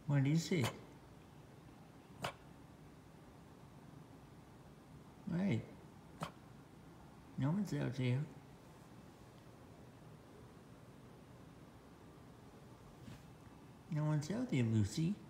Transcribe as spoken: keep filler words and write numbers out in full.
What is it? Hey, no one's out there. No one's out there, Lucy.